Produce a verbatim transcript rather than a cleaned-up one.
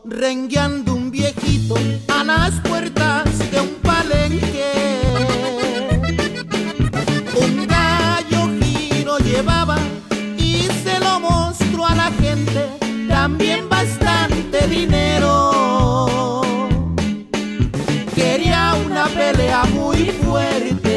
rengueando un viejito a las puertas de un palenque. Un gallo giro llevaba y se lo mostró a la gente, también bastante dinero. Quería una pelea muy fuerte